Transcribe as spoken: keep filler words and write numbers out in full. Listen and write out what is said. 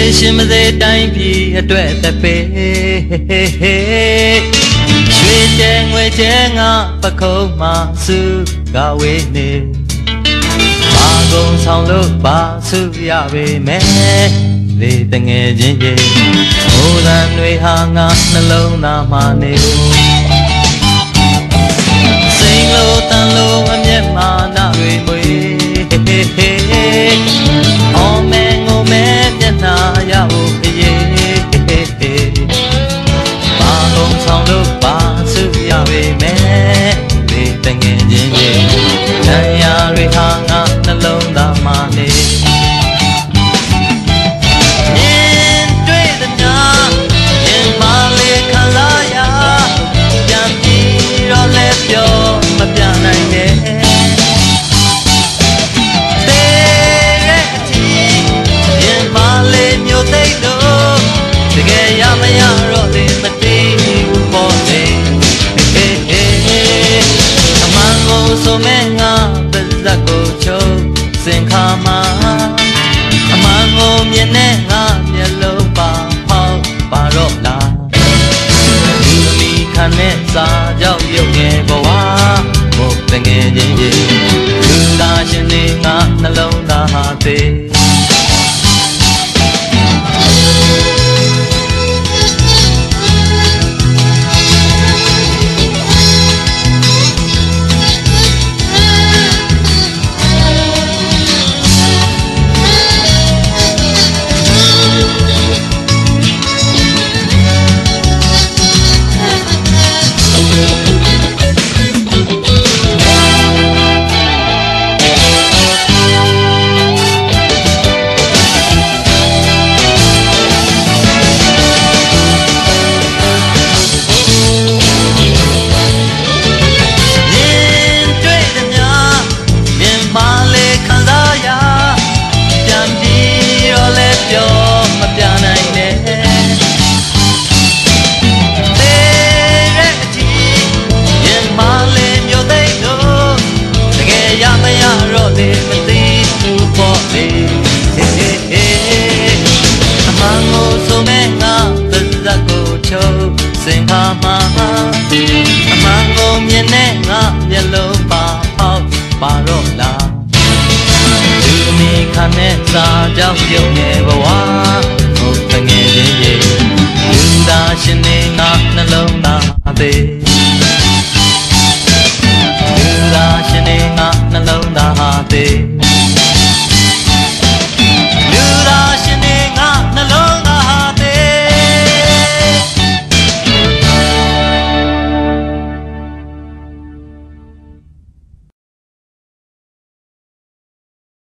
ရှင်မသေးတိုင်းပြည်အတွက်တပေရွှေကျဲငွေကျဲငါပခုံးမှာစုကဝေးနေဘာကုန်ဆောင်လို့ပါစုရပေမဲ့လေတငယ်ချင်းကြီးဟိုးတန်တွေဟာငါနှလုံးသားမှာနေစိန်လို့တန်လို့အမျက်မာနတွေမွေအော်မဲငိုမဲမျက်နှာရဖို့ခရေဘာကုန်ဆောင်လို့ပါစုရပေမဲ့လေတငယ်ချင်းကြီးတရားတွေဟာငါနှလုံးသားမှာနေမပြနိုင်နဲ့သေတဲ့အထိရင်မလေးမျိုးသိတော့တကယ်ရမရတော့လေမတည်ဘူးပေါ်နေအမှန်ကိုဆိုမဲ့ငါပါဇက်ကိုချုပ်စင်ခါမှာအမှန်ကိုမြင်နဲ့ငါမျက်လုံးပါဖောက်ပါတော့လားဒီမိခံနဲ့စာကြောက်ရုပ်ငယ်ဘဝတငယ်ချင်းကြီးလူသားရှင်တွေငါနှလုံးသားဟာသေးစင်ခါမှာအမှန်ကိုမြင်နဲ့ငါမျက်လုံးပါဖောက်ပါတော့လားသူမိခနဲ့စာကြောက်ရုံနဲ့ဘဝဟုတ်တငယ်ချင်းကြီးလူသားရှင်တွေငါနှလုံးသားသေးလူသားရှင်တွေငါနှလုံးသားသေး